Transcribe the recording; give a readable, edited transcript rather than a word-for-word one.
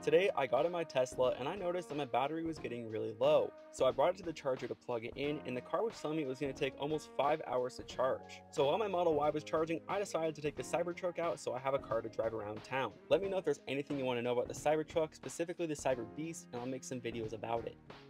Today I got in my Tesla and I noticed that my battery was getting really low. So I brought it to the charger to plug it in and the car was telling me it was going to take almost 5 hours to charge. So while my Model Y was charging, I decided to take the Cybertruck out so I have a car to drive around town. Let me know if there's anything you want to know about the Cybertruck, specifically the Cyber Beast, and I'll make some videos about it.